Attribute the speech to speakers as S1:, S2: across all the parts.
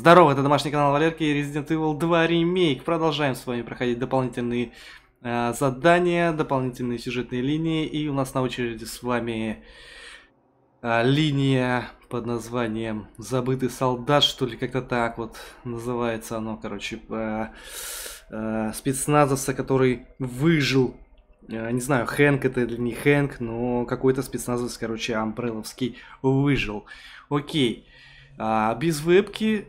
S1: Здорово, это домашний канал Валерки и Resident Evil 2 ремейк. Продолжаем с вами проходить дополнительные задания, дополнительные сюжетные линии. И у нас на очереди с вами линия под названием «Забытый солдат», что ли, как-то так вот называется оно, короче, спецназовца, который выжил. Не знаю, Хэнк это или не Хэнк, но какой-то спецназовец, короче, амбрелловский выжил. Окей. Без вебки,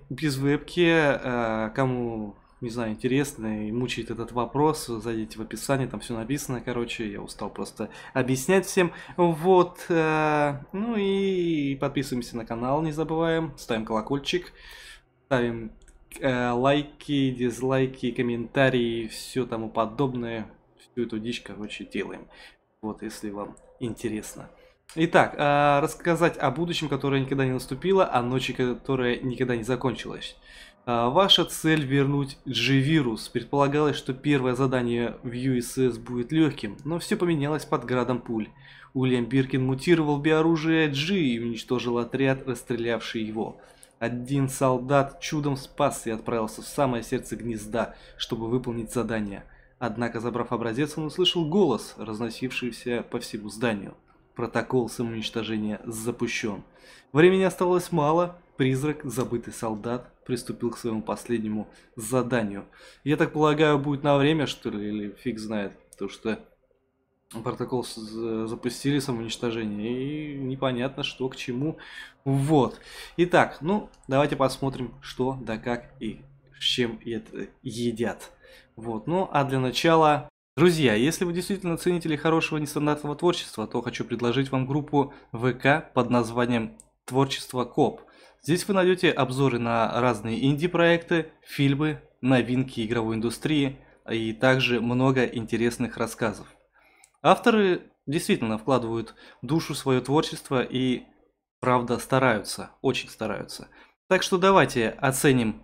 S1: кому, не знаю, интересно и мучает этот вопрос, зайдите в описание, там все написано, короче, я устал просто объяснять всем. Вот, ну и подписываемся на канал, не забываем, ставим колокольчик, ставим лайки, дизлайки, комментарии, все тому подобное, всю эту дичь, короче, делаем. Вот, если вам интересно. Итак, рассказать о будущем, которое никогда не наступило, о ночи, которая никогда не закончилась. Ваша цель вернуть G-вирус. Предполагалось, что первое задание в USS будет легким, но все поменялось под градом пуль. Уильям Биркин мутировал в биоружие G и уничтожил отряд, расстрелявший его. Один солдат чудом спасся и отправился в самое сердце гнезда, чтобы выполнить задание. Однако, забрав образец, он услышал голос, разносившийся по всему зданию. Протокол самоуничтожения запущен. Времени оставалось мало. Призрак, забытый солдат, приступил к своему последнему заданию. Я так полагаю, будет на время, что ли, или фиг знает. Потому что протокол запустили самоуничтожение, и непонятно, что к чему. Вот. Итак, ну, давайте посмотрим, что да как и с чем это едят. Вот. Ну, а для начала... Друзья, если вы действительно ценители хорошего нестандартного творчества, то хочу предложить вам группу ВК под названием «Творчество Коп». Здесь вы найдете обзоры на разные инди-проекты, фильмы, новинки игровой индустрии и также много интересных рассказов. Авторы действительно вкладывают душу в свое творчество и, правда, стараются, очень стараются. Так что давайте оценим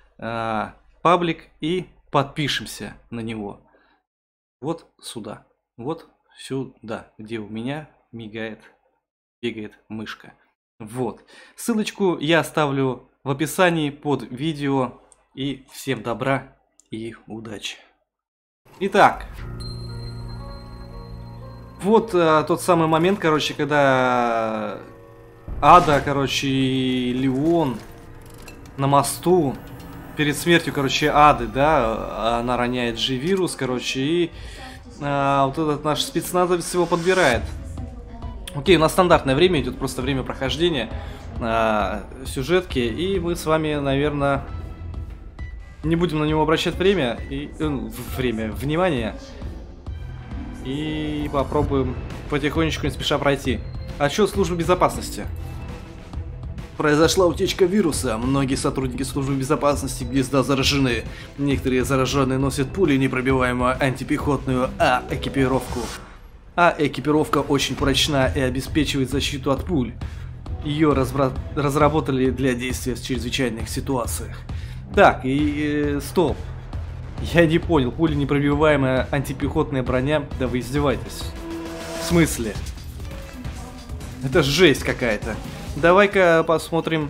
S1: паблик и подпишемся на него. Вот сюда, вот сюда, где у меня мигает, бегает мышка. Вот. Ссылочку я оставлю в описании под видео. И всем добра и удачи. Итак. Вот тот самый момент, короче, когда Ада, короче, и Леон на мосту. Перед смертью, короче, Ады, да, она роняет G-вирус, короче, и вот этот наш спецназовец его подбирает. Окей, у нас стандартное время идет, просто время прохождения сюжетки, и мы с вами, наверное, не будем на него обращать внимание, и попробуем потихонечку, не спеша пройти. Отчет службы безопасности. Произошла утечка вируса. Многие сотрудники службы безопасности гнезда заражены. Некоторые зараженные носят пули непробиваемую антипехотную экипировку. Экипировка очень прочна и обеспечивает защиту от пуль. Ее разработали для действия в чрезвычайных ситуациях. Так, и стоп. Я не понял, пули непробиваемая антипехотная броня? Да вы издеваетесь. В смысле? Это жесть какая-то. Давай-ка посмотрим,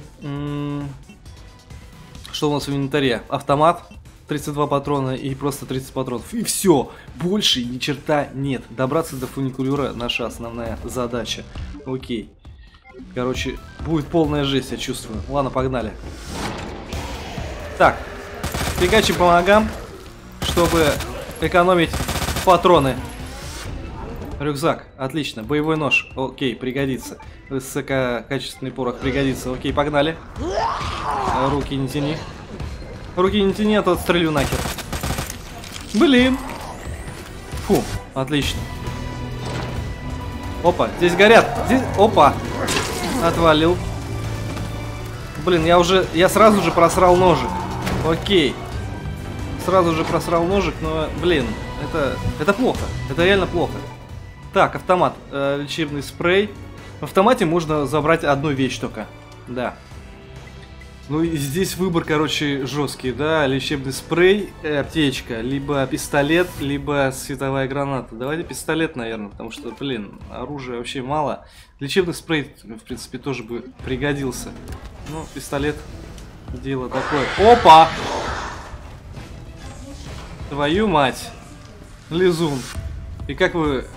S1: что у нас в инвентаре. Автомат, 32 патрона и просто 30 патронов. И все, больше ни черта нет. Добраться до фуникулера наша основная задача. Окей. Короче, будет полная жесть, я чувствую. Ладно, погнали. Так, фигачим по ногам, чтобы экономить патроны. Рюкзак, отлично. Боевой нож, окей, пригодится. Высококачественный порох пригодится. Окей, погнали. Руки не тяни. Руки не тяни, а то отстрелю нахер. Блин. Фу, отлично. Опа, здесь горят. Здесь... Опа. Отвалил. Блин, я сразу же просрал ножик. Окей. Сразу же просрал ножик, но, блин, это плохо. Это реально плохо. Так, автомат, лечебный спрей. В автомате можно забрать одну вещь только. Да. Ну и здесь выбор, короче, жесткий, да. Лечебный спрей, аптечка, либо пистолет, либо световая граната. Давайте пистолет, наверное, потому что, блин, оружия вообще мало. Лечебный спрей, в принципе, тоже бы пригодился. Ну, пистолет дело такое. Опа! Твою мать. Лизун. И как вы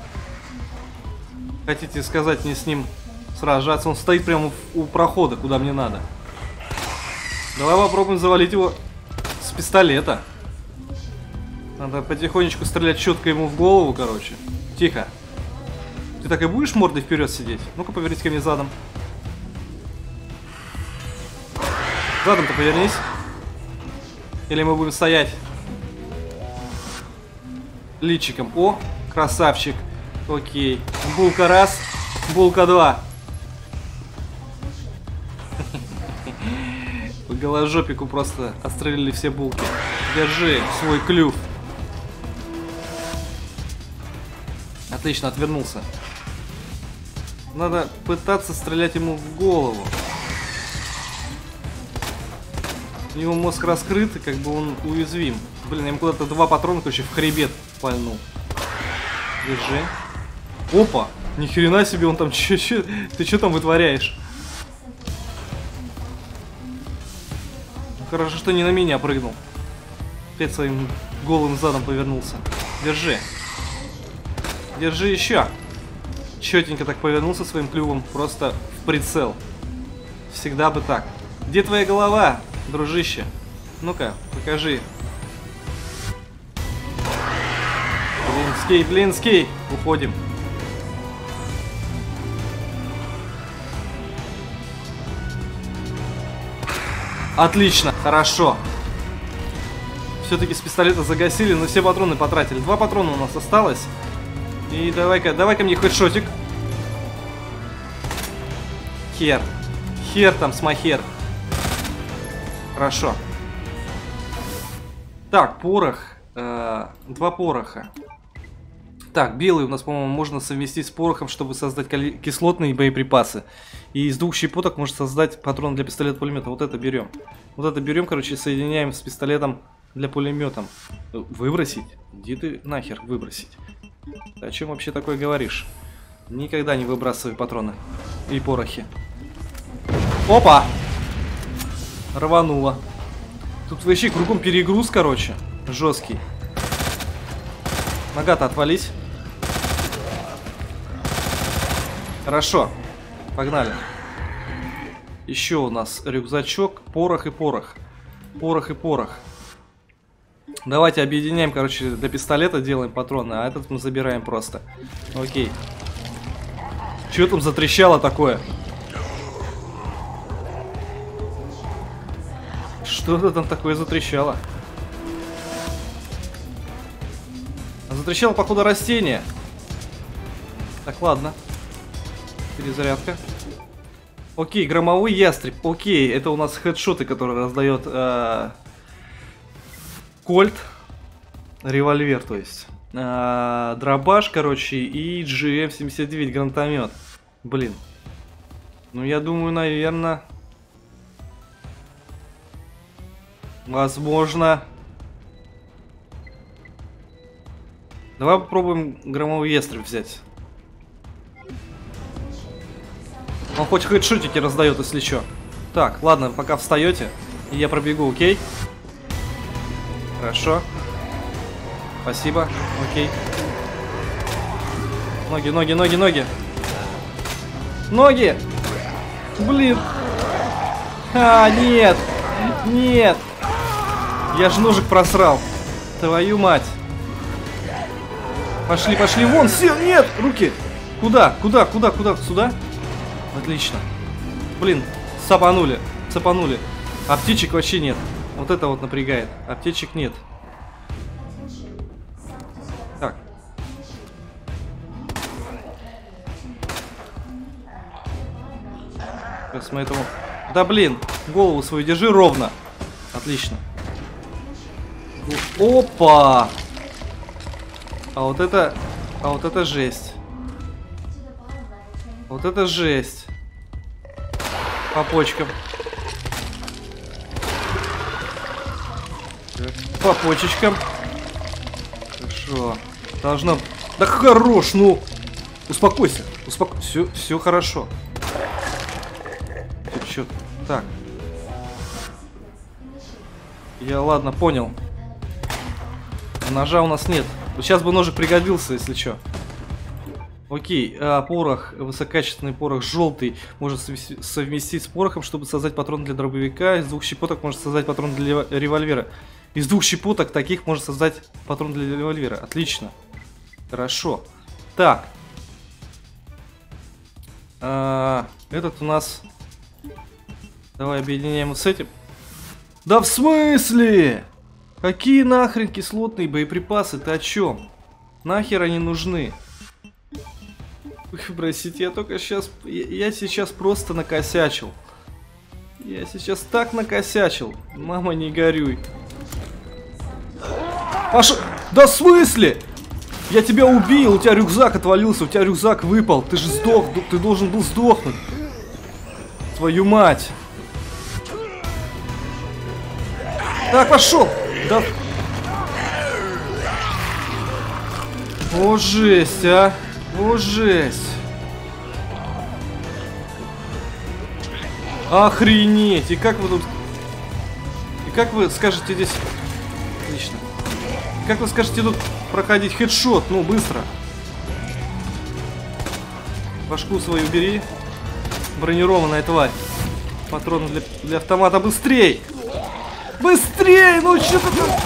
S1: хотите сказать мне с ним сражаться? Он стоит прямо у прохода, куда мне надо. Давай попробуем завалить его с пистолета. Надо потихонечку стрелять четко ему в голову, короче. Тихо. Ты так и будешь мордой вперед сидеть? Ну-ка, повернись ко мне задом. Задом-то повернись. Или мы будем стоять личиком. О, красавчик. Окей. Булка раз, булка два. По голожопику просто отстрелили все булки. Держи свой клюв. Отлично, отвернулся. Надо пытаться стрелять ему в голову. У него мозг раскрыт, и как бы он уязвим. Блин, я ему куда-то 2 патрона, короче, в хребет пальнул. Держи. Опа! Ни хрена себе, он там ты что там вытворяешь? Хорошо, что не на меня прыгнул. Опять своим голым задом повернулся. Держи. Держи еще. Четенько так повернулся своим клювом. Просто в прицел. Всегда бы так. Где твоя голова, дружище? Ну-ка, покажи. Блинский, блинский. Уходим. Отлично, хорошо. Все-таки с пистолета загасили, но все патроны потратили. 2 патрона у нас осталось. И давай-ка мне хедшотик. Хер. Хер там, смахер. Хорошо. Так, порох. 2 пороха. Так, белый у нас, по-моему, можно совместить с порохом, чтобы создать кислотные боеприпасы. И из 2 щепоток можно создать патрон для пистолета-пулемета. Вот это берем. Вот это берем, короче, соединяем с пистолетом для пулемета. Выбросить? Иди ты нахер выбросить. Ты о чем вообще такое говоришь? Никогда не выбрасывай патроны и порохи. Опа! Рвануло. Тут вообще кругом перегруз, короче. Жесткий. Нога-то отвались. Хорошо. Погнали. Еще у нас рюкзачок, порох и порох. Порох и порох. Давайте объединяем, короче, до пистолета делаем патроны, а этот мы забираем просто. Окей. Че там затрещало такое? Что-то там такое затрещало. Затрещало, походу, растение. Так, ладно. Перезарядка. Окей, громовой ястреб. Окей, это у нас хедшоты, которые раздает Кольт. Револьвер, то есть. Дробаш, короче, и GM79 гранатомет. Блин. Ну, я думаю, наверное... Возможно... Давай попробуем громовой ястреб взять. Он хоть хедшотики раздает, если что. Так, ладно, пока встаете, и я пробегу, окей? Хорошо. Спасибо, окей. Ноги, ноги, ноги, ноги. Ноги! Блин! А, нет! Нет! Я же ножик просрал. Твою мать. Пошли, пошли, вон, все, нет, руки. Куда, куда, куда, куда, сюда? Отлично. Блин, цапанули, цапанули. Аптечек вообще нет. Вот это вот напрягает. Аптечек нет. Так. Сейчас мы этому... Да блин, голову свою держи ровно. Отлично. Опа! А вот это жесть. Вот это жесть. По почкам. По почечкам. Хорошо. Должно... Да хорош, ну! Успокойся. Все хорошо. Чё? Так. Я, ладно, понял. Ножа у нас нет. Вот сейчас бы ножик пригодился, если что. Окей, порох, высококачественный порох желтый может совместить с порохом, чтобы создать патрон для дробовика. Из 2 щепоток может создать патрон для револьвера. Из 2 щепоток таких может создать патрон для револьвера. Отлично. Хорошо. Так. Этот у нас... Давай объединяем вот с этим. Да в смысле? Какие нахрен кислотные боеприпасы? Ты о чем? Нахер они нужны? Простите, я только сейчас... Я сейчас просто накосячил. Я сейчас так накосячил. Мама, не горюй. Паша... Да в смысле? Я тебя убил, у тебя рюкзак отвалился, у тебя рюкзак выпал. Ты же сдох, ты должен был сдохнуть. Твою мать. Так, пошел. Да... О, жесть, а. О, жесть. Охренеть. И как вы тут... И как вы скажете здесь... Отлично. И как вы скажете тут проходить хедшот? Ну, быстро. Башку свою бери. Бронированная тварь. Патроны для автомата. Быстрей! Быстрей! Ну, что ты там...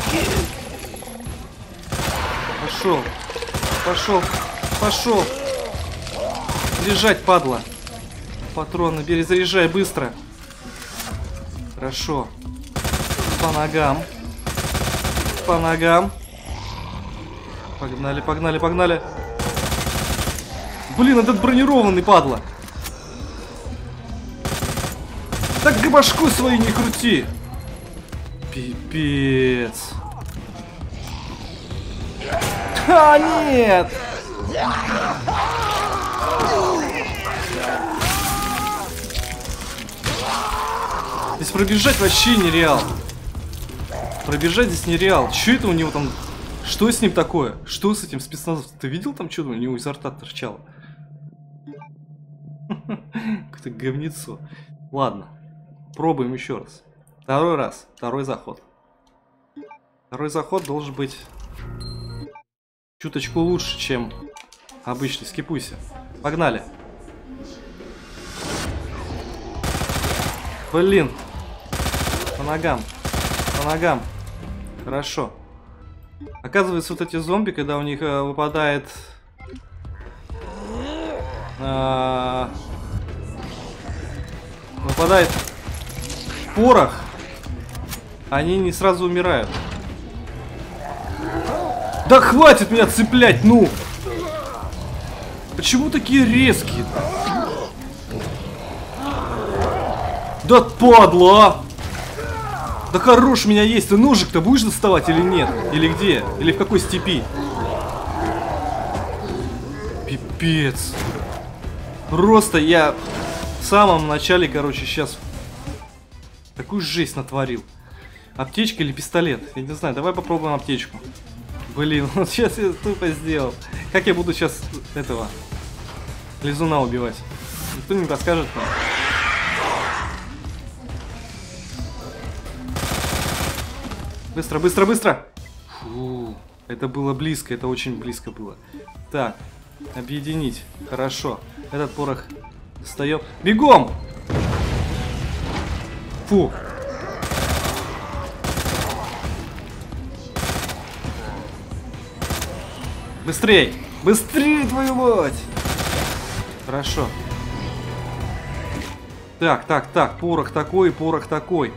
S1: Пошел. Пошел. Пошел. Заряжать, падла. Патроны бери, заряжай быстро. Хорошо. По ногам. По ногам. Погнали, погнали, погнали. Блин, этот бронированный, падла. Так башку свою не крути. Пипец. А, нет! Здесь пробежать вообще нереал. Пробежать здесь нереал. Что это у него там? Что с ним такое? Что с этим спецназом? Ты видел там, что у него изо рта торчало? Какое-то говнецо. Ладно. Пробуем еще раз. Второй раз. Второй заход. Второй заход должен быть чуточку лучше, чем обычный. Скипуйся. Погнали. Блин. По ногам. По ногам. Хорошо. Оказывается, вот эти зомби, когда у них выпадает... выпадает порох, они не сразу умирают. Да хватит меня цеплять, ну! Почему такие резкие? Да падла, а! Да хорош меня есть, ты ножик-то будешь доставать или нет? Или где? Или в какой степи? Пипец. Просто я в самом начале, короче, сейчас такую жесть натворил. Аптечка или пистолет? Я не знаю, давай попробуем аптечку. Блин, вот сейчас я тупо сделал. Как я буду сейчас этого лизуна убивать? Никто не расскажет нам. Быстро, быстро, быстро! Фу, это было близко, это очень близко было. Так, объединить. Хорошо. Этот порох достаем. Бегом! Фу. Быстрей! Быстрее, твою мать! Хорошо. Так, так, так. Порох такой, порох такой.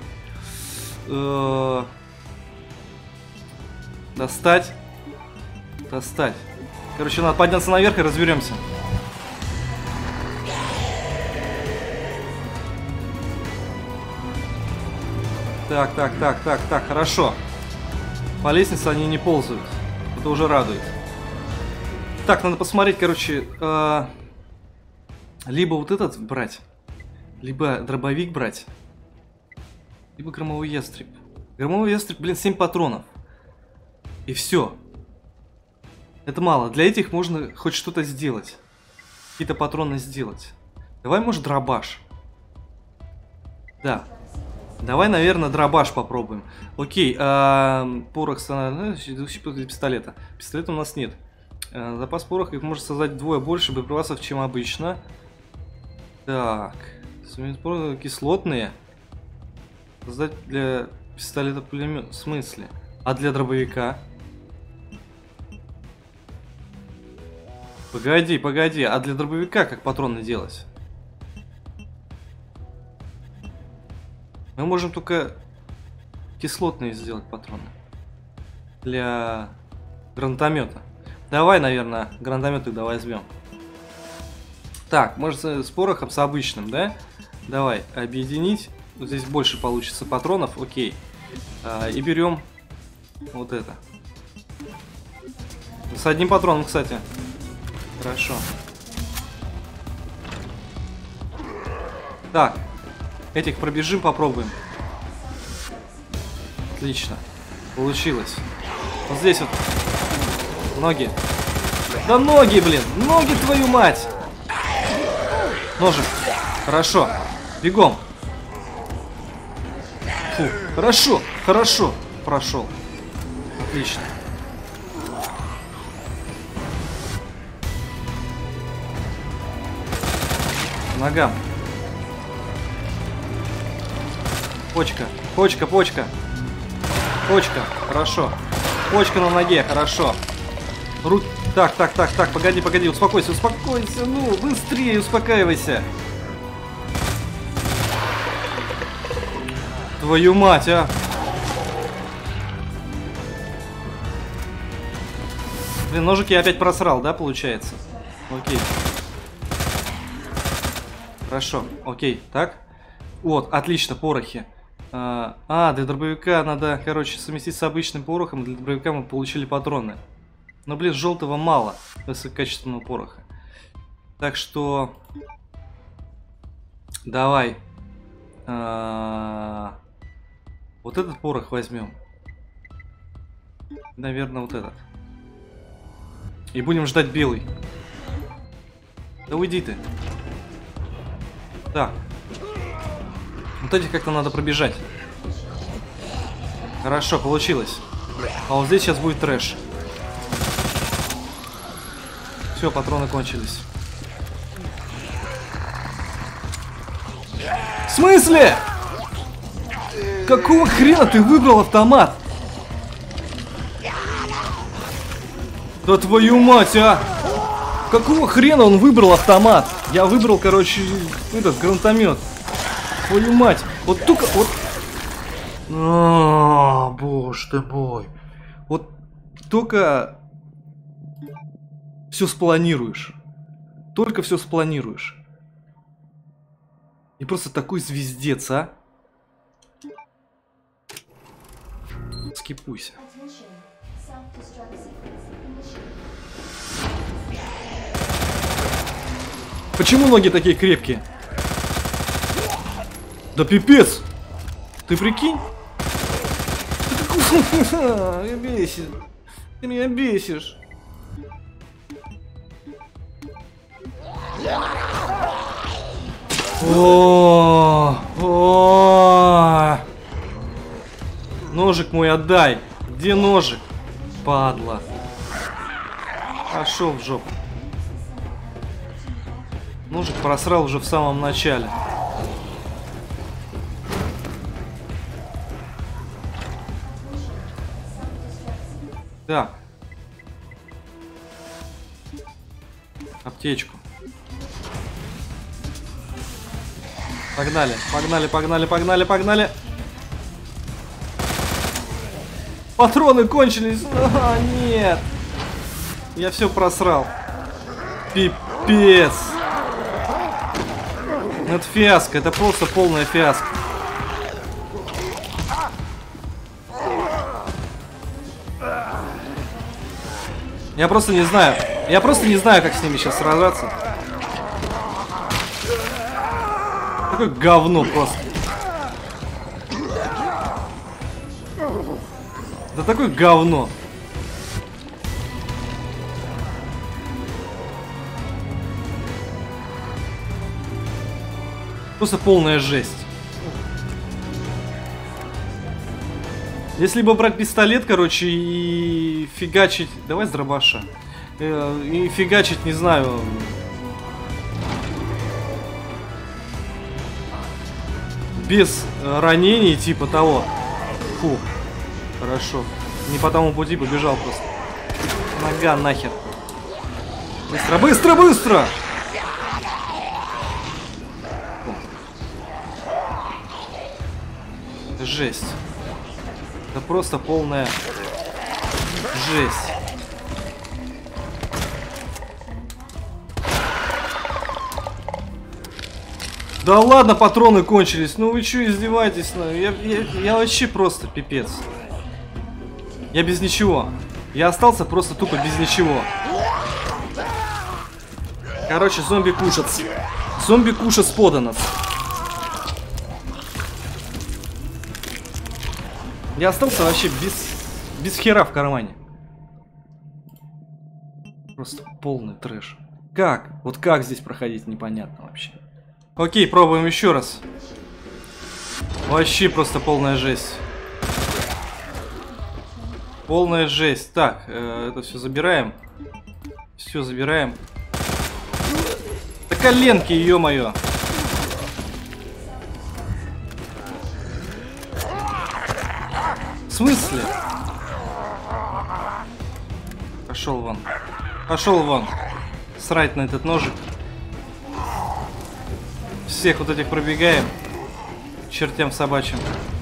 S1: Достать. Достать. Короче, надо подняться наверх и разберемся. Так, так, так, так, так, хорошо. По лестнице они не ползают. Это уже радует. Так, надо посмотреть, короче, либо вот этот брать, либо дробовик брать, либо громовой ястреб. Громовой ястреб, блин, 7 патронов. И все. Это мало. Для этих можно хоть что-то сделать. Какие-то патроны сделать. Давай, может, дробаш. Да. Давай, наверное, дробаш попробуем. Окей, порох для пистолета. Пистолета у нас нет. Запас пороха может создать вдвое больше боеприпасов, чем обычно. Так. Кислотные. Создать для пистолета пулемет. В смысле? А для дробовика? Погоди, погоди. А для дробовика как патроны делать? Мы можем только кислотные сделать патроны. Для гранатомета. Давай, наверное, гранатомет тогда возьмем. Так, может с порохом, с обычным, да? Давай, объединить. Вот здесь больше получится патронов, окей. И берем вот это. С одним патроном, кстати. Хорошо. Так. Этих пробежим, попробуем. Отлично. Получилось. Вот здесь вот. Ноги. Да ноги, блин! Ноги, твою мать! Ножик. Хорошо. Бегом. Фу. Хорошо. Хорошо. Прошел. Отлично. Ногам. Почка, почка, почка. Почка, хорошо. Почка на ноге, хорошо. Руки. Так, погоди, погоди, успокойся, успокойся, ну, быстрее успокаивайся. Твою мать, а. Блин, ножик я опять просрал, да, получается? Окей. Хорошо, окей, так. Вот, отлично, порохи. Для дробовика надо, короче, совместить с обычным порохом. Для дробовика мы получили патроны. Но, блин, желтого мало высококачественного пороха. Так что... Давай. Вот этот порох возьмем. Наверное, вот этот. И будем ждать белый. Да уйди ты. Так. Вот этих как-то надо пробежать. Хорошо, получилось. А вот здесь сейчас будет трэш. Все, патроны кончились. В смысле? Какого хрена ты выбрал автомат? Да твою мать, а! Какого хрена он выбрал автомат? Я выбрал, короче, этот гранатомет. Твою мать! Вот только вот. Боже ты мой! Вот только все спланируешь. Только все спланируешь. И просто такой звездец, а? Скипуйся. Почему ноги такие крепкие? Да пипец! Ты прикинь? Ты бесишь. Ты меня бесишь. Ножик мой отдай. Где ножик? Падла. Пошел в жопу. Ножик просрал уже в самом начале. Так. Аптечку. Погнали, погнали, погнали, погнали, погнали. Патроны кончились. Нет. Я все просрал. Пипец. Это фиаско, это просто полная фиаско. Я просто не знаю. Я просто не знаю, как с ними сейчас сражаться. Такое говно просто. Да такое говно. Просто полная жесть. Если бы брать пистолет, короче, и фигачить... Давай с дробаша. И фигачить, не знаю... Без ранений, типа того. Фу. Хорошо. Не по тому пути побежал просто. Нога нахер. Быстро, быстро, быстро! Жесть. Это просто полная жесть. Да ладно, патроны кончились. Ну вы что, издеваетесь? Я вообще просто пипец. Я без ничего. Я остался просто тупо без ничего. Короче, зомби кушат. Зомби кушат подано. Я остался вообще без хера в кармане. Просто полный трэш. Как? Вот как здесь проходить, непонятно вообще. Окей, пробуем еще раз. Вообще просто полная жесть. Полная жесть. Так, это все забираем. Все забираем. Да коленки, ё-моё. В смысле? Пошел вон. Пошел вон. Срать на этот ножик. Всех вот этих пробегаем. Чертям собачьим.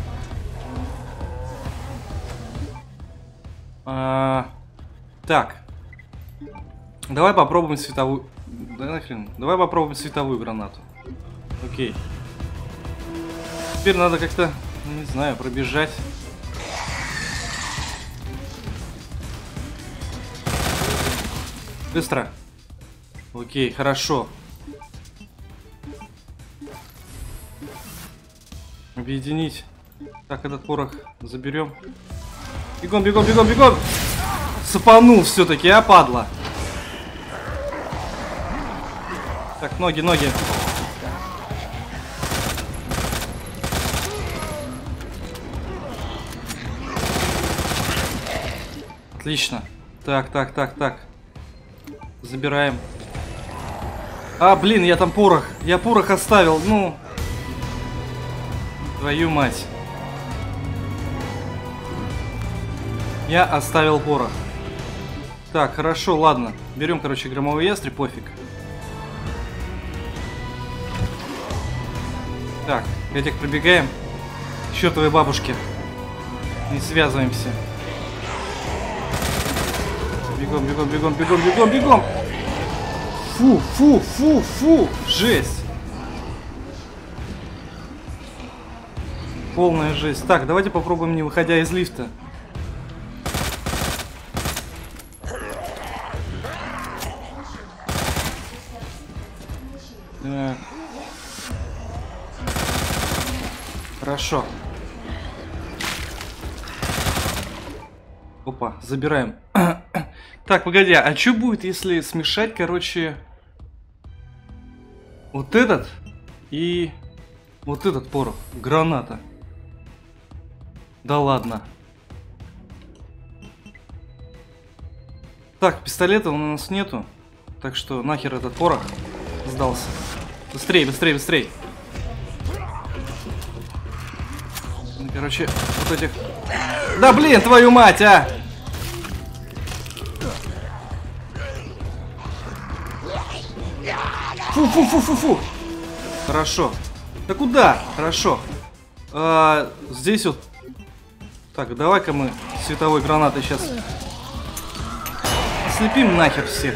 S1: Так. Давай попробуем световую... Да нахрен. Давай попробуем световую гранату. Окей. Теперь надо как-то, не знаю, пробежать. Быстро. Окей, хорошо. Объединить. Так, этот порох заберем. Бегом, бегом, бегом, бегом! Сапанул все-таки, а, падла. Так, ноги, ноги. Отлично. Так, так, так, так. Забираем. А, блин, я там порох. Я порох оставил, ну... Твою мать. Я оставил порох. Так, хорошо, ладно. Берем, короче, громовый ястреб, пофиг. Так, этих пробегаем. Чёртовой бабушки. Не связываемся. Бегом, бегом, бегом, бегом, бегом, бегом. Фу, фу, фу, фу. Жесть. Полная жесть. Так, давайте попробуем, не выходя из лифта. Так. Хорошо. Опа, забираем. Так, погоди, а что будет, если смешать, короче, вот этот и вот этот порох? Граната. Да ладно. Так, пистолета у нас нету. Так что нахер этот порох сдался. Быстрей, быстрей, быстрей. Короче, вот этих... Да блин, твою мать, а! Фу-фу-фу-фу-фу! Хорошо. Да куда? Хорошо. Здесь вот... Так, давай-ка мы световой гранатой сейчас ослепим нахер всех.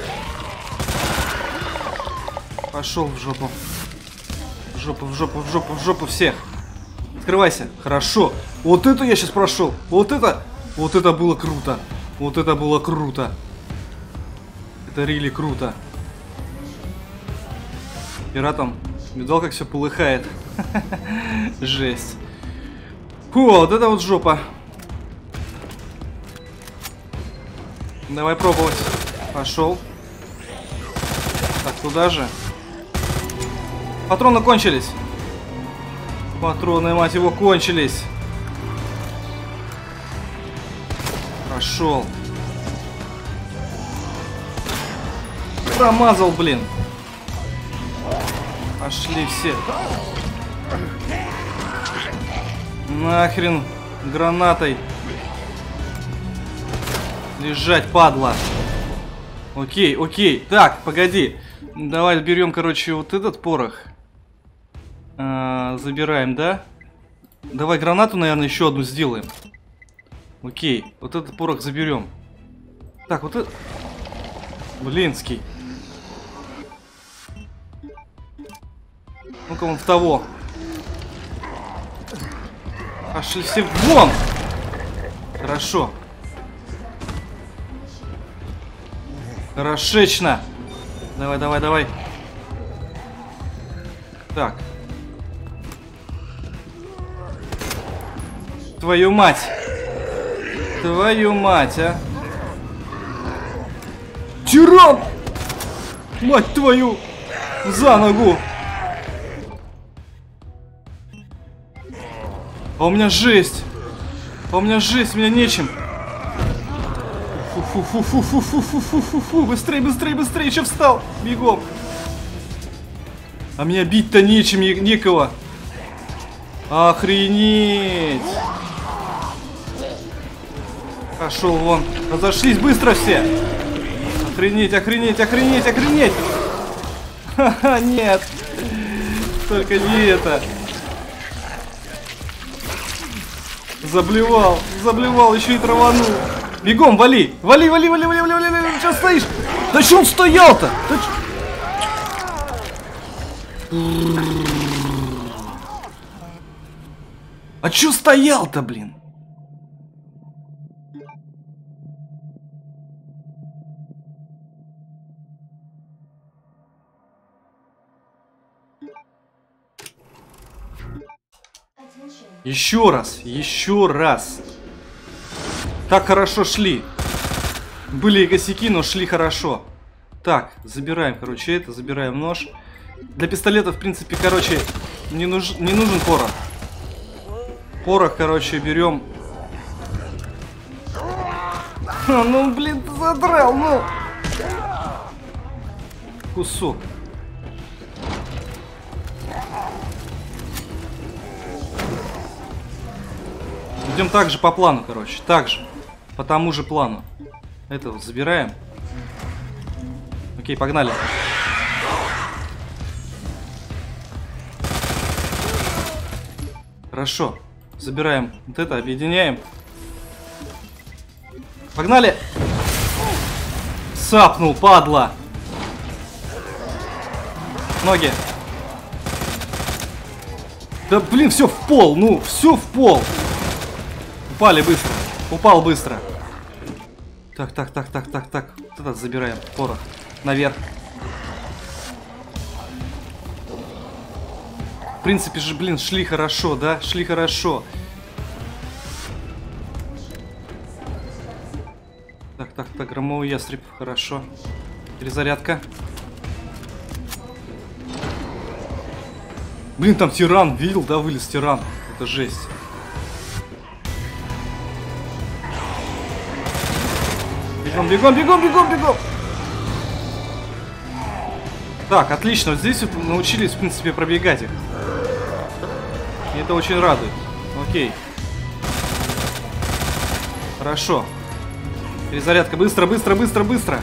S1: Пошел в жопу. В жопу, в жопу, в жопу, в жопу всех. Открывайся. Хорошо. Вот это я сейчас прошел. Вот это было круто. Вот это было круто. Это рили круто. Пиратом. Видал, как все полыхает. Жесть. Фу, вот это вот жопа. Давай пробовать. Пошел. Так, туда же. Патроны кончились. Патроны, мать его, кончились. Пошел. Промазал, блин. Пошли все. Нахрен гранатой. Лежать, падла. Окей, окей. Так, погоди. Давай берем, короче, вот этот порох. Забираем, да? Давай гранату, наверное, еще одну сделаем. Окей, вот этот порох заберем. Так, вот это... Блинский. Ну-ка, вон в того. Пошли все вон! Хорошо. Хорошечно. Давай, давай, давай. Так. Твою мать. Твою мать, а. Тиран! Мать твою! За ногу! А у меня жесть! А у меня жесть, у меня нечем! Фу-фу-фу-фу-фу-фу-фу-фу-фу-фу! Быстрей, быстрей, быстрей! Еще встал! Бегом! А меня бить-то нечем, некого! Охренеть! Пошел вон! Разошлись быстро все! Охренеть, охренеть, охренеть, охренеть! Ха-ха, нет! Только не это! Заблевал, заблевал, еще и траванул. Бегом, вали! Вали, вали, вали, вали, вали, вали, вали! Че стоишь? Да че он стоял-то? Да а че стоял-то, блин? Еще раз, еще раз. Так хорошо шли. Были и косяки, но шли хорошо. Так, забираем, короче, это, забираем нож. Для пистолета, в принципе, короче, не нужен порох. Порох, короче, берем. Ну, блин, задрал, ну. Кусок. Идем также по плану, короче. Также. По тому же плану. Это вот забираем. Окей, погнали. Хорошо. Забираем вот это, объединяем. Погнали! Сапнул, падла. Ноги. Да блин, все в пол, ну, все в пол. Упали быстро. Упал быстро. Так, так, так, так, так, так. Вот этот забираем. Порох. Наверх. В принципе же, блин, шли хорошо, да? Шли хорошо. Так, так, так, громовый ястреб. Хорошо. Перезарядка. Блин, там тиран. Видел, да, вылез тиран. Это жесть. Бегом, бегом, бегом, бегом, бегом. Так, отлично. Вот здесь вот научились, в принципе, пробегать их. И это очень радует. Окей. Хорошо. Перезарядка. Быстро, быстро, быстро, быстро.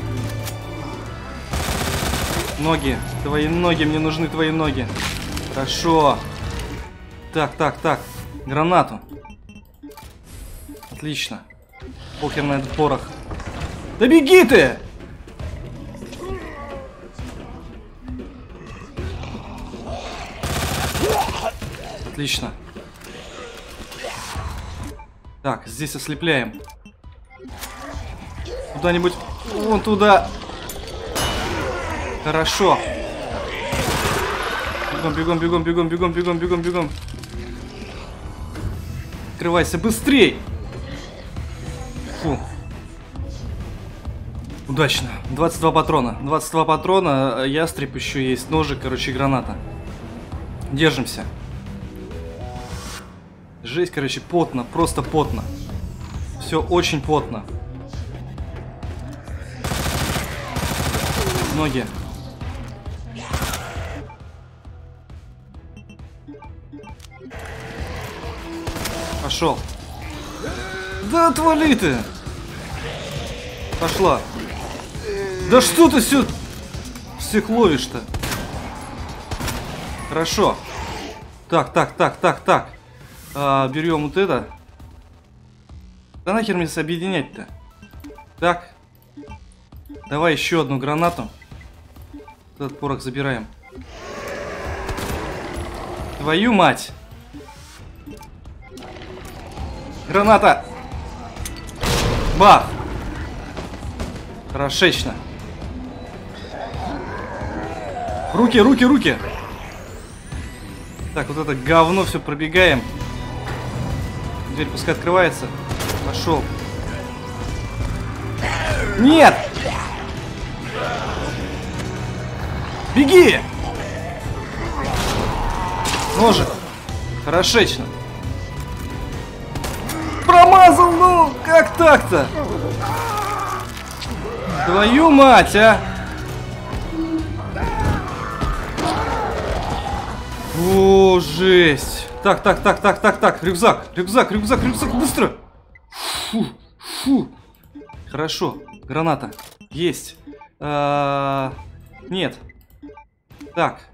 S1: Ноги. Твои ноги. Мне нужны твои ноги. Хорошо. Так, так, так. Гранату. Отлично. Похер на этот порох. Да беги ты! Отлично. Так, здесь ослепляем. Куда-нибудь вон туда. Хорошо. Бегом, бегом, бегом, бегом, бегом, бегом, бегом, бегом. Открывайся быстрей! Фу. Удачно. 22 патрона. 22 патрона, ястреб еще есть, ножик, короче, граната. Держимся. Жесть, короче, потно, просто потно. Все очень потно. Ноги. Пошел. Да отвали ты! Пошла. Да что ты всех ловишь-то? Хорошо. Так. Берем вот это. Да нахер мне объединять-то? Так. Давай еще одну гранату. Этот порох забираем. Твою мать! Граната! Бах! Хорошечно. Руки! Так, вот это говно все пробегаем. Дверь пускай открывается. Пошел. Нет! Беги! Ножик. Хорошечно. Промазал, ну! Как так-то? Твою мать, а! О, жесть! Так, рюкзак, быстро! Фу. Хорошо, граната. Есть. Нет. Так.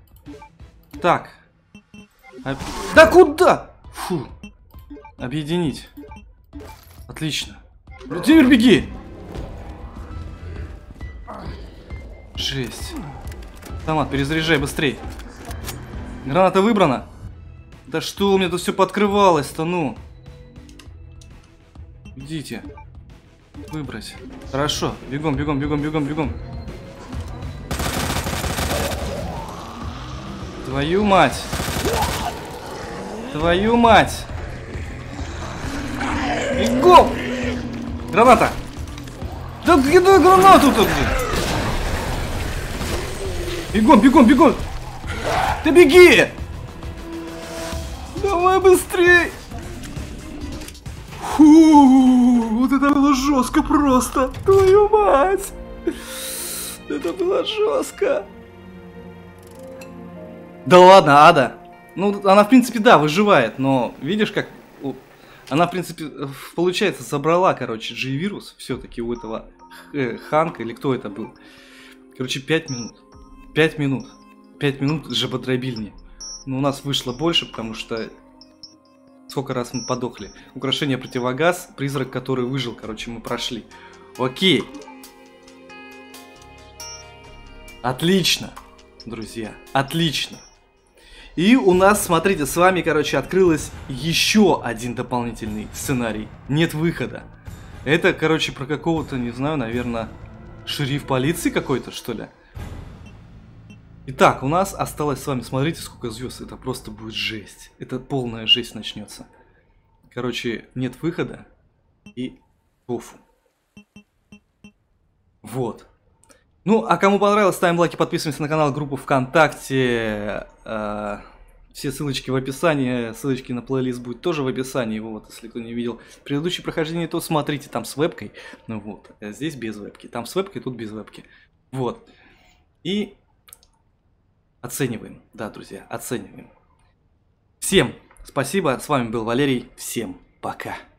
S1: Да куда? Фу. Объединить. Отлично. Теперь беги! Жесть. Автомат, перезаряжай быстрей. Граната выбрана. Да что у меня тут все подкрывалось-то, ну. Идите. Выбрать. Хорошо. Бегом. Твою мать. Бегом. Граната. Да где гранату-то, блин? Бегом. Ты беги. Давай быстрей. Фу, вот это было жестко просто. Твою мать. Это было жестко. Да ладно, Ада. Ну, она, в принципе, да, выживает, но видишь, как... Она, в принципе, получается, забрала, короче, G-вирус все-таки у этого Ханка, или кто это был. Короче, 5 минут. 5 минут жаботробильни. Но у нас вышло больше, потому что... Сколько раз мы подохли. Украшение противогаз, призрак, который выжил, короче, мы прошли. Окей. Отлично, друзья, отлично. И у нас, смотрите, с вами, короче, открылось еще один дополнительный сценарий. Нет выхода. Это, короче, про какого-то, не знаю, наверное, шериф полиции какой-то, что ли. Итак, у нас осталось с вами, смотрите, сколько звезд. Это просто будет жесть. Это полная жесть начнется. Короче, нет выхода. И тофу. Вот. Ну, а кому понравилось, ставим лайки, подписываемся на канал, группу ВКонтакте. Все ссылочки в описании. Ссылочки на плейлист будет тоже в описании. Вот, если кто не видел предыдущее прохождение, то смотрите, там с вебкой. Ну вот, здесь без вебки. Там с вебкой, тут без вебки. Вот. И оцениваем. Да, друзья, оцениваем. Всем спасибо. С вами был Валерий. Всем пока.